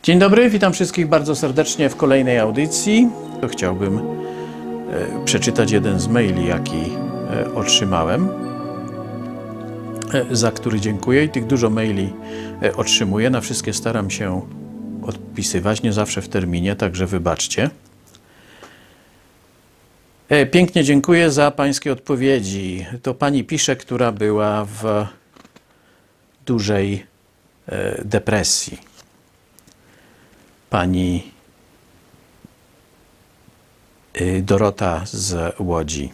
Dzień dobry, witam wszystkich bardzo serdecznie w kolejnej audycji. Chciałbym przeczytać jeden z maili, jaki otrzymałem, za który dziękuję, i tych dużo maili otrzymuję. Na wszystkie staram się odpisywać, nie zawsze w terminie, także wybaczcie. Pięknie dziękuję za pańskie odpowiedzi. To pani pisze, która była w dużej depresji. Pani Dorota z Łodzi.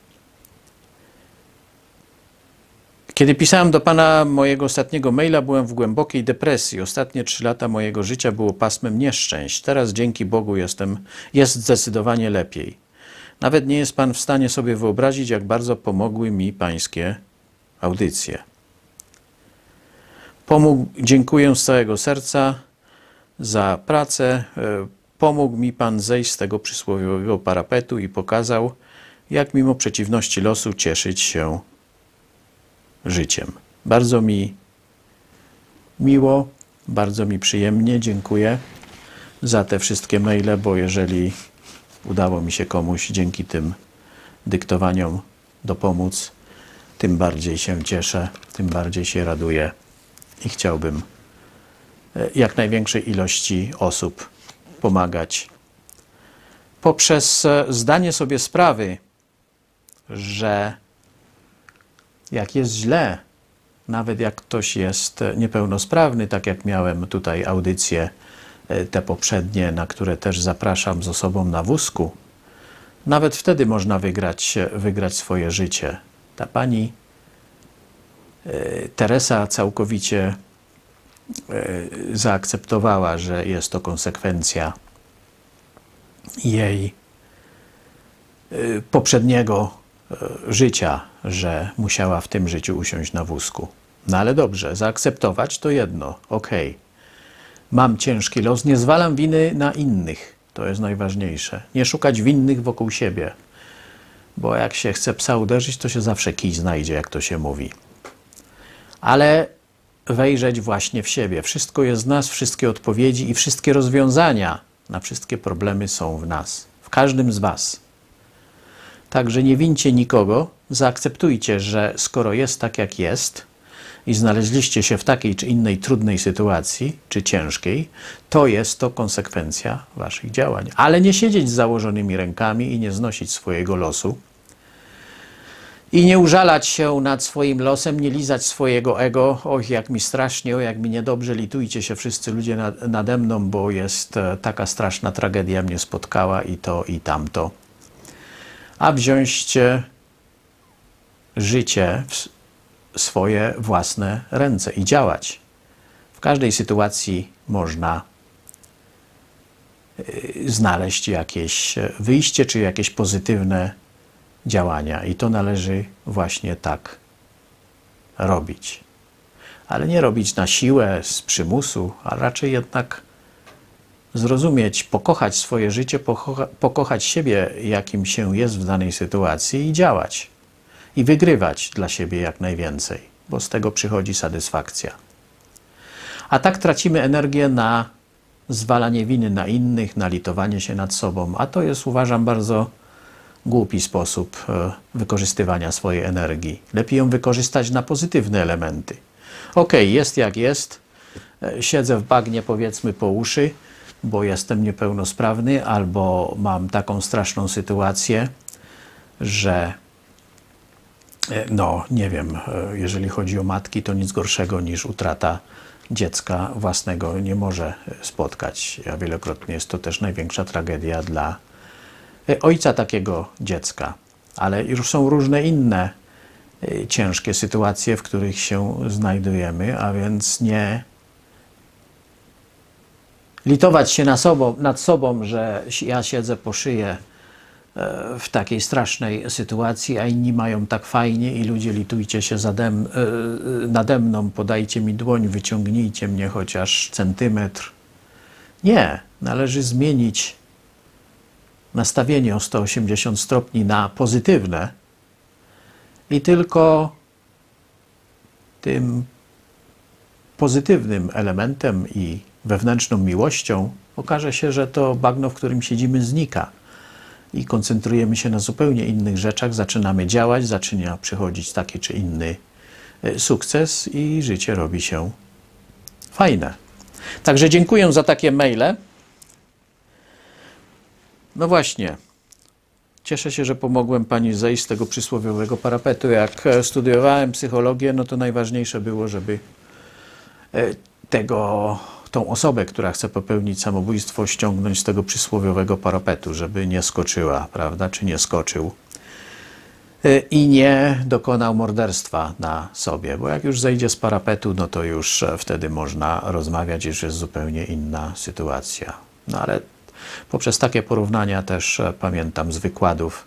Kiedy pisałem do pana mojego ostatniego maila, byłem w głębokiej depresji. Ostatnie 3 lata mojego życia było pasmem nieszczęść. Teraz dzięki Bogu jest zdecydowanie lepiej. Nawet nie jest pan w stanie sobie wyobrazić, jak bardzo pomogły mi pańskie audycje. Dziękuję z całego serca za pracę. Pomógł mi pan zejść z tego przysłowiowego parapetu i pokazał, jak mimo przeciwności losu cieszyć się życiem. Bardzo mi miło, bardzo mi przyjemnie. Dziękuję za te wszystkie maile, bo jeżeli udało mi się komuś dzięki tym dyktowaniom dopomóc, tym bardziej się cieszę, tym bardziej się raduję i chciałbym jak największej ilości osób pomagać. Poprzez zdanie sobie sprawy, że jak jest źle, nawet jak ktoś jest niepełnosprawny, tak jak miałem tutaj audycje te poprzednie, na które też zapraszam z osobą na wózku, nawet wtedy można wygrać swoje życie. Ta pani Teresa całkowicie zaakceptowała, że jest to konsekwencja jej poprzedniego życia, że musiała w tym życiu usiąść na wózku. No ale dobrze, zaakceptować to jedno, okej. Mam ciężki los, nie zwalam winy na innych, to jest najważniejsze. Nie szukać winnych wokół siebie, bo jak się chce psa uderzyć, to się zawsze kij znajdzie, jak to się mówi. Ale wejrzeć właśnie w siebie. Wszystko jest w nas, wszystkie odpowiedzi i wszystkie rozwiązania na wszystkie problemy są w nas, w każdym z was. Także nie wincie nikogo, zaakceptujcie, że skoro jest tak, jak jest i znaleźliście się w takiej czy innej trudnej sytuacji, czy ciężkiej, to jest to konsekwencja waszych działań. Ale nie siedzieć z założonymi rękami i nie znosić swojego losu, i nie użalać się nad swoim losem, nie lizać swojego ego. Oj, jak mi strasznie, oj, jak mi niedobrze, litujcie się wszyscy ludzie nade mną, bo jest taka straszna tragedia mnie spotkała i to, i tamto. A wziąć życie w swoje własne ręce i działać. W każdej sytuacji można znaleźć jakieś wyjście, czy jakieś pozytywne działania. I to należy właśnie tak robić. Ale nie robić na siłę, z przymusu, a raczej jednak zrozumieć, pokochać swoje życie, pokochać siebie, jakim się jest w danej sytuacji i działać. I wygrywać dla siebie jak najwięcej, bo z tego przychodzi satysfakcja. A tak tracimy energię na zwalanie winy na innych, na litowanie się nad sobą, a to jest, uważam, bardzo głupi sposób wykorzystywania swojej energii. Lepiej ją wykorzystać na pozytywne elementy. Okej, jest jak jest, siedzę w bagnie powiedzmy po uszy, bo jestem niepełnosprawny, albo mam taką straszną sytuację, że no nie wiem, jeżeli chodzi o matki, to nic gorszego niż utrata dziecka własnego nie może spotkać. A wielokrotnie jest to też największa tragedia dla ojca takiego dziecka. Ale już są różne inne ciężkie sytuacje, w których się znajdujemy, a więc nie litować się nad sobą, że ja siedzę po szyję w takiej strasznej sytuacji, a inni mają tak fajnie i ludzie, litujcie się nade mną, podajcie mi dłoń, wyciągnijcie mnie chociaż centymetr. Nie, należy zmienić nastawienie o 180 stopni na pozytywne i tylko tym pozytywnym elementem i wewnętrzną miłością, okaże się, że to bagno, w którym siedzimy, znika i koncentrujemy się na zupełnie innych rzeczach, zaczynamy działać, zaczyna przychodzić taki czy inny sukces i życie robi się fajne. Także dziękuję za takie maile. No właśnie, cieszę się, że pomogłem pani zejść z tego przysłowiowego parapetu. Jak studiowałem psychologię, no to najważniejsze było, żeby tą osobę, która chce popełnić samobójstwo, ściągnąć z tego przysłowiowego parapetu, żeby nie skoczyła, prawda, czy nie skoczył i nie dokonał morderstwa na sobie, bo jak już zejdzie z parapetu, no to już wtedy można rozmawiać, już jest zupełnie inna sytuacja. No ale poprzez takie porównania też pamiętam z wykładów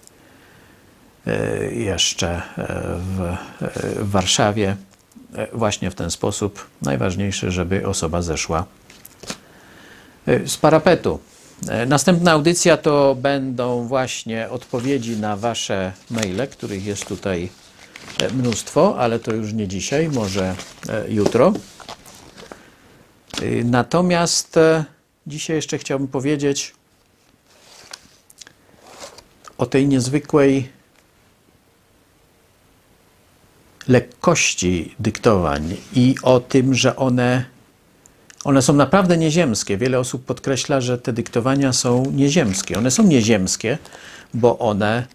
jeszcze w Warszawie, właśnie w ten sposób. Najważniejsze, żeby osoba zeszła z parapetu. Następna audycja to będą właśnie odpowiedzi na wasze maile, których jest tutaj mnóstwo, ale to już nie dzisiaj, może jutro. Natomiast dzisiaj jeszcze chciałbym powiedzieć o tej niezwykłej lekkości dyktowań i o tym, że one są naprawdę nieziemskie. Wiele osób podkreśla, że te dyktowania są nieziemskie. One są nieziemskie, bo one,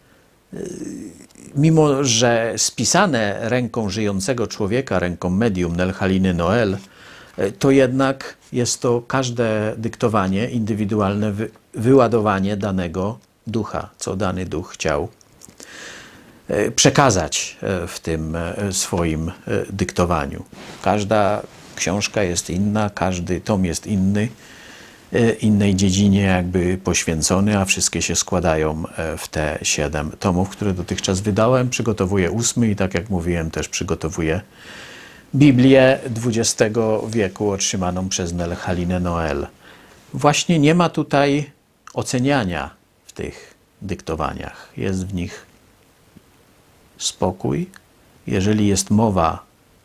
mimo że spisane ręką żyjącego człowieka, ręką medium Nel Haliny Noel, to jednak jest to każde dyktowanie, indywidualne wyładowanie danego ducha, co dany duch chciał przekazać w tym swoim dyktowaniu. Każda książka jest inna, każdy tom jest inny, innej dziedzinie jakby poświęcony, a wszystkie się składają w te 7 tomów, które dotychczas wydałem. Przygotowuję 8 i tak jak mówiłem, też przygotowuję Biblię XX wieku otrzymaną przez Nel Halinę Noel. Właśnie nie ma tutaj oceniania w tych dyktowaniach. Jest w nich spokój. Jeżeli jest mowa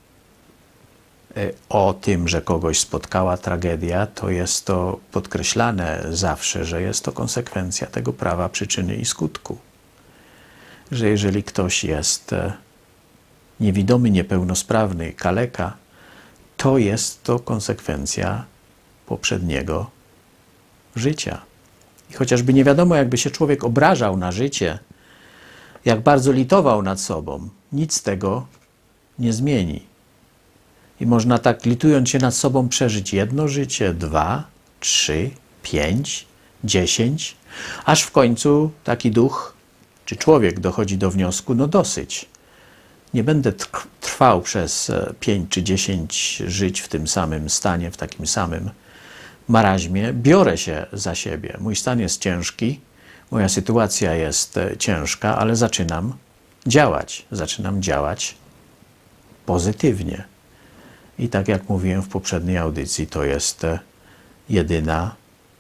o tym, że kogoś spotkała tragedia, to jest to podkreślane zawsze, że jest to konsekwencja tego prawa przyczyny i skutku. Że jeżeli ktoś jest niewidomy, niepełnosprawny, kaleka, to jest to konsekwencja poprzedniego życia. I chociażby nie wiadomo, jakby się człowiek obrażał na życie, jak bardzo litował nad sobą, nic z tego nie zmieni. I można tak, litując się nad sobą, przeżyć 1 życie, 2, 3, 5, 10, aż w końcu taki duch czy człowiek dochodzi do wniosku, no dosyć. Nie będę trwał przez 5 czy 10 żyć w tym samym stanie, w takim samym maraźmie. Biorę się za siebie. Mój stan jest ciężki, moja sytuacja jest ciężka, ale zaczynam działać. Zaczynam działać pozytywnie. I tak jak mówiłem w poprzedniej audycji, to jest jedyna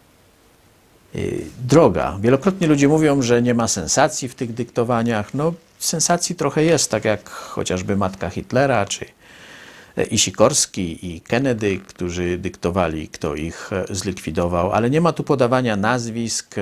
droga. Wielokrotnie ludzie mówią, że nie ma sensacji w tych dyktowaniach. No, sensacji trochę jest, tak jak chociażby matka Hitlera, czy i Sikorski, i Kennedy, którzy dyktowali, kto ich zlikwidował, ale nie ma tu podawania nazwisk,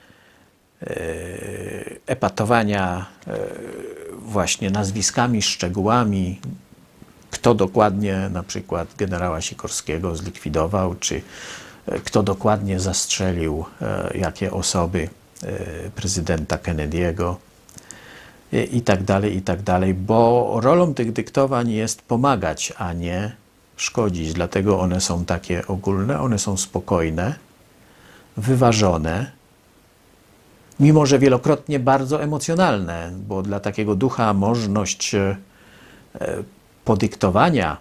epatowania właśnie nazwiskami, szczegółami, kto dokładnie na przykład generała Sikorskiego zlikwidował, czy kto dokładnie zastrzelił jakie osoby prezydenta Kennedy'ego i tak dalej, bo rolą tych dyktowań jest pomagać, a nie szkodzić. Dlatego one są takie ogólne, one są spokojne, wyważone, mimo że wielokrotnie bardzo emocjonalne, bo dla takiego ducha możliwość podyktowania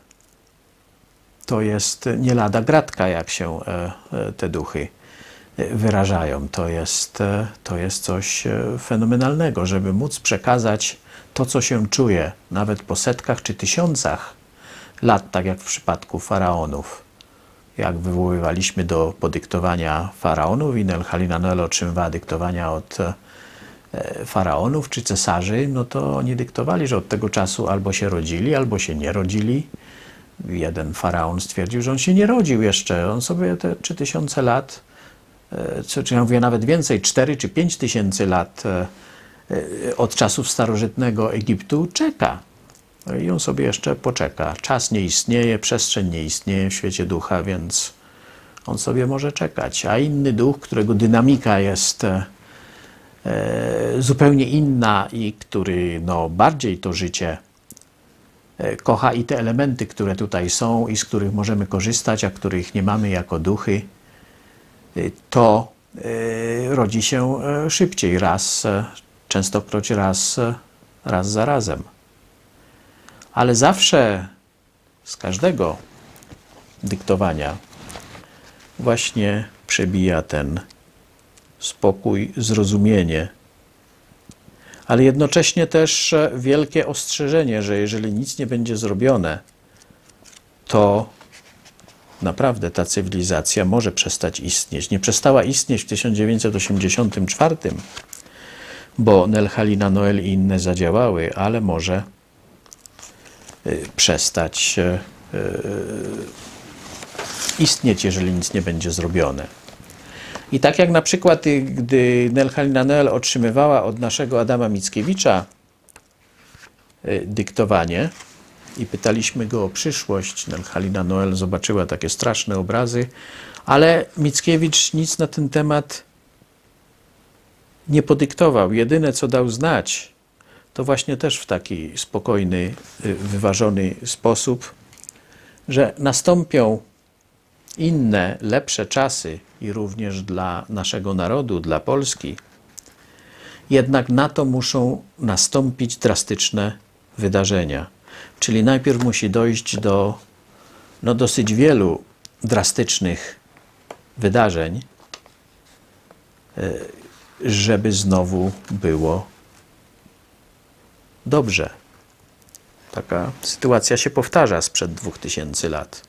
to jest nie lada gratka, jak się te duchy wyrażają. To jest coś fenomenalnego, żeby móc przekazać to, co się czuje, nawet po setkach czy tysiącach lat, tak jak w przypadku faraonów. Jak wywoływaliśmy do podyktowania faraonów i Nel Halina Noel otrzymywała dyktowania od faraonów czy cesarzy, no to oni dyktowali, że od tego czasu albo się rodzili, albo się nie rodzili, jeden faraon stwierdził, że on się nie rodził jeszcze. On sobie te 3000 lat, czy ja mówię nawet więcej, 4 czy 5 tysięcy lat od czasów starożytnego Egiptu czeka. I on sobie jeszcze poczeka. Czas nie istnieje, przestrzeń nie istnieje w świecie ducha, więc on sobie może czekać. A inny duch, którego dynamika jest zupełnie inna i który bardziej to życie kocha i te elementy, które tutaj są i z których możemy korzystać, a których nie mamy jako duchy, to rodzi się szybciej, częstokroć raz za razem. Ale zawsze z każdego dyktowania właśnie przebija ten spokój, zrozumienie, ale jednocześnie też wielkie ostrzeżenie, że jeżeli nic nie będzie zrobione, to naprawdę ta cywilizacja może przestać istnieć. Nie przestała istnieć w 1984, bo Nel, Halina, Noel i inne zadziałały, ale może przestać istnieć, jeżeli nic nie będzie zrobione. I tak jak na przykład, gdy Nel, Halina, Noel otrzymywała od naszego Adama Mickiewicza dyktowanie i pytaliśmy go o przyszłość, Nel, Halina, Noel zobaczyła takie straszne obrazy, ale Mickiewicz nic na ten temat nie podyktował. Jedyne, co dał znać, to właśnie też w taki spokojny, wyważony sposób, że nastąpią inne, lepsze czasy i również dla naszego narodu, dla Polski. Jednak na to muszą nastąpić drastyczne wydarzenia. Czyli najpierw musi dojść do dosyć wielu drastycznych wydarzeń, żeby znowu było dobrze. Taka sytuacja się powtarza sprzed 2000 lat.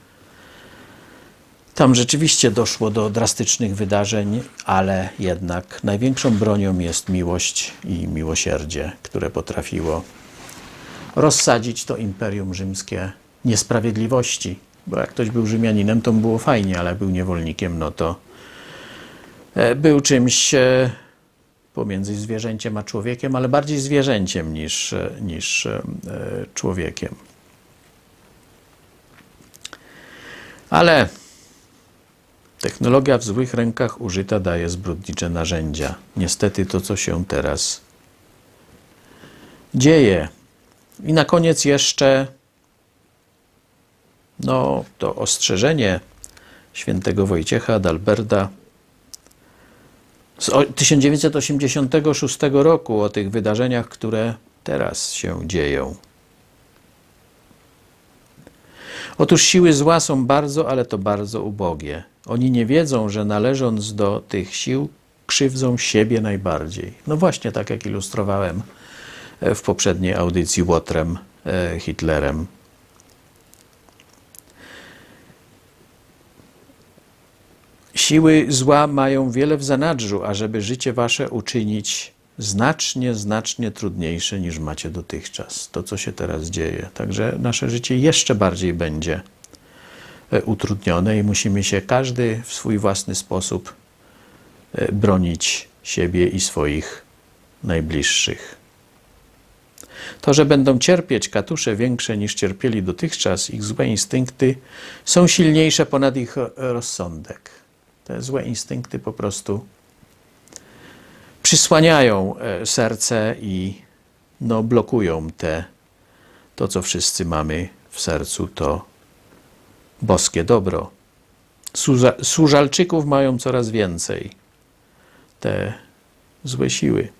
Tam rzeczywiście doszło do drastycznych wydarzeń, ale jednak największą bronią jest miłość i miłosierdzie, które potrafiło rozsadzić to Imperium Rzymskie niesprawiedliwości. Bo jak ktoś był Rzymianinem, to mu było fajnie, ale jak był niewolnikiem, no to był czymś pomiędzy zwierzęciem a człowiekiem, ale bardziej zwierzęciem niż człowiekiem. Ale technologia w złych rękach użyta daje zbrodnicze narzędzia. Niestety to, co się teraz dzieje. I na koniec jeszcze to ostrzeżenie świętego Wojciecha Adalberta z 1986 roku o tych wydarzeniach, które teraz się dzieją. Otóż siły zła są bardzo, ale to bardzo ubogie. Oni nie wiedzą, że należąc do tych sił, krzywdzą siebie najbardziej. No właśnie tak, jak ilustrowałem w poprzedniej audycji Łotrem, Hitlerem. Siły zła mają wiele w zanadrzu, ażeby życie wasze uczynić znacznie, znacznie trudniejsze niż macie dotychczas. To, co się teraz dzieje. Także nasze życie jeszcze bardziej będzie utrudnione i musimy się każdy w swój własny sposób bronić siebie i swoich najbliższych. To, że będą cierpieć katusze większe niż cierpieli dotychczas, ich złe instynkty są silniejsze ponad ich rozsądek. Te złe instynkty po prostu przysłaniają serce i blokują to, co wszyscy mamy w sercu, to boskie dobro. Służalczyków mają coraz więcej. Te złe siły.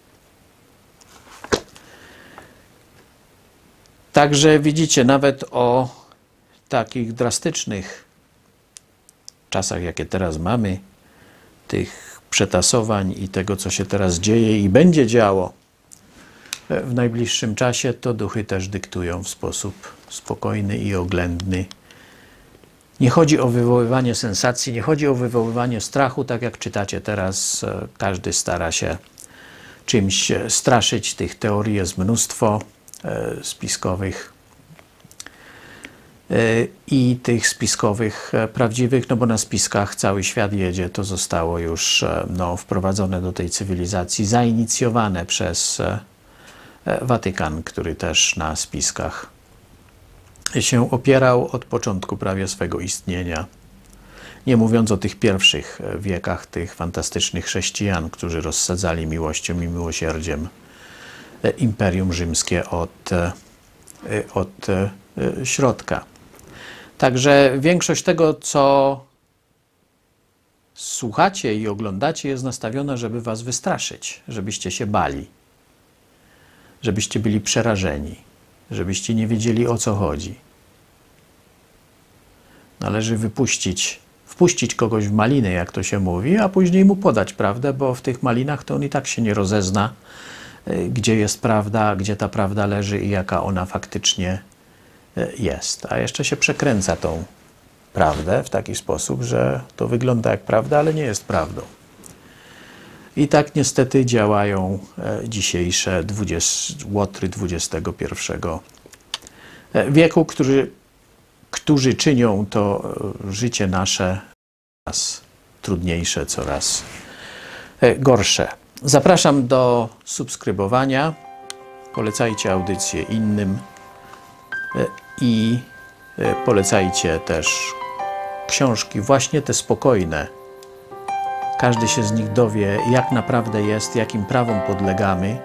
Także widzicie, nawet o takich drastycznych czasach, jakie teraz mamy, tych przetasowań i tego, co się teraz dzieje i będzie działo w najbliższym czasie, to duchy też dyktują w sposób spokojny i oględny. Nie chodzi o wywoływanie sensacji, nie chodzi o wywoływanie strachu, tak jak czytacie teraz. Każdy stara się czymś straszyć. Tych teorii jest mnóstwo spiskowych. i tych spiskowych prawdziwych, no bo na spiskach cały świat jedzie, to zostało już wprowadzone do tej cywilizacji, zainicjowane przez Watykan, który też na spiskach się opierał od początku prawie swego istnienia. Nie mówiąc o tych pierwszych wiekach, tych fantastycznych chrześcijan, którzy rozsadzali miłością i miłosierdziem Imperium Rzymskie od środka. Także większość tego, co słuchacie i oglądacie, jest nastawiona, żeby was wystraszyć, żebyście się bali, żebyście byli przerażeni, żebyście nie wiedzieli, o co chodzi. Należy wpuścić kogoś w maliny, jak to się mówi, a później mu podać prawdę, bo w tych malinach to on i tak się nie rozezna, gdzie jest prawda, gdzie ta prawda leży i jaka ona faktycznie jest. A jeszcze się przekręca tą prawdę w taki sposób, że to wygląda jak prawda, ale nie jest prawdą. I tak niestety działają dzisiejsze łotry XXI wieku, którzy czynią to życie nasze coraz trudniejsze, coraz gorsze. Zapraszam do subskrybowania, polecajcie audycję innym i polecajcie też książki, właśnie te spokojne. Każdy się z nich dowie, jak naprawdę jest, jakim prawom podlegamy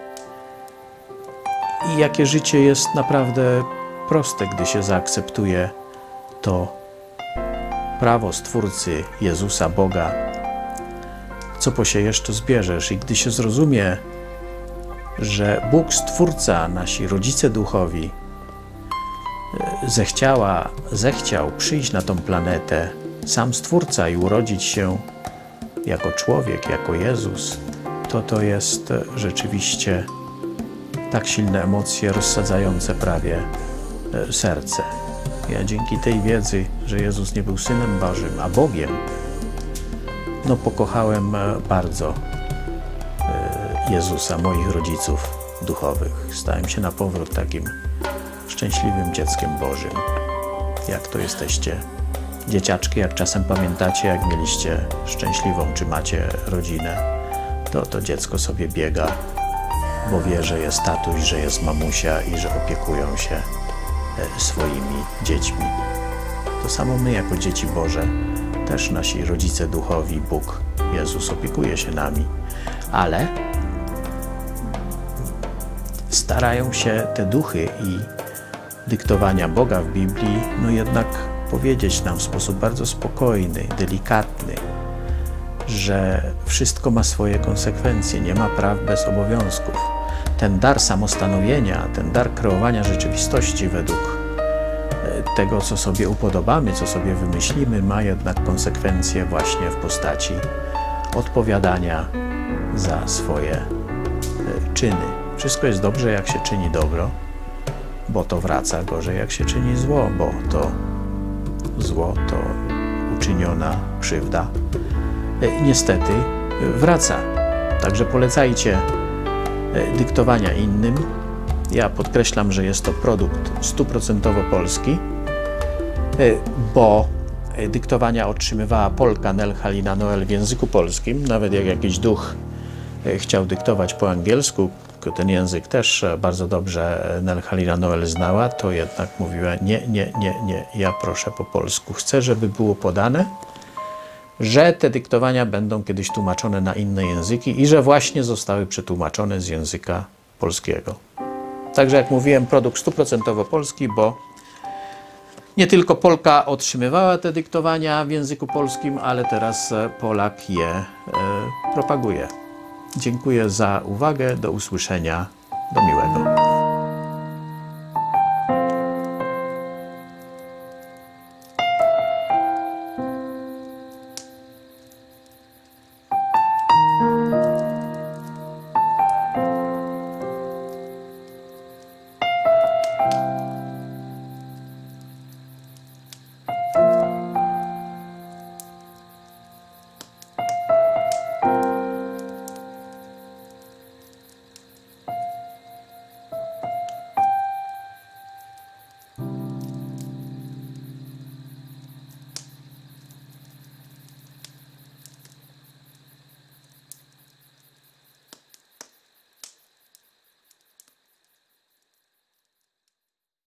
i jakie życie jest naprawdę proste, gdy się zaakceptuje to prawo Stwórcy Jezusa, Boga. Co posiejesz, to zbierzesz. I gdy się zrozumie, że Bóg Stwórca, nasi rodzice duchowi, zechciał przyjść na tą planetę, sam Stwórca i urodzić się jako człowiek, jako Jezus, to jest rzeczywiście tak silne emocje rozsadzające prawie serce. Ja dzięki tej wiedzy, że Jezus nie był Synem Bożym, a Bogiem, pokochałem bardzo Jezusa, moich rodziców duchowych. Stałem się na powrót takim szczęśliwym dzieckiem Bożym. Jak to jesteście dzieciaczki, jak czasem pamiętacie, jak mieliście szczęśliwą, czy macie rodzinę, to dziecko sobie biega, bo wie, że jest tatuś, że jest mamusia i że opiekują się swoimi dziećmi. To samo my, jako dzieci Boże, też nasi rodzice duchowi, Bóg, Jezus opiekuje się nami, ale starają się te duchy i dyktowania Boga w Biblii, jednak powiedzieć nam w sposób bardzo spokojny, delikatny, że wszystko ma swoje konsekwencje, nie ma praw bez obowiązków. Ten dar samostanowienia, ten dar kreowania rzeczywistości według tego, co sobie upodobamy, co sobie wymyślimy, ma jednak konsekwencje właśnie w postaci odpowiadania za swoje czyny. Wszystko jest dobrze, jak się czyni dobro, bo to wraca, gorzej jak się czyni zło, bo to zło, to uczyniona krzywda niestety wraca. Także polecajcie dyktowania innym. Ja podkreślam, że jest to produkt 100% polski, bo dyktowania otrzymywała Polka Nel Halina Noel w języku polskim. Nawet jak jakiś duch chciał dyktować po angielsku, ten język też bardzo dobrze Nel Halina Noel znała, to jednak mówiła nie, ja proszę po polsku. Chcę, żeby było podane, że te dyktowania będą kiedyś tłumaczone na inne języki i że właśnie zostały przetłumaczone z języka polskiego. Także jak mówiłem, produkt 100% polski, bo nie tylko Polka otrzymywała te dyktowania w języku polskim, ale teraz Polak je propaguje. Dziękuję za uwagę, do usłyszenia, do miłego.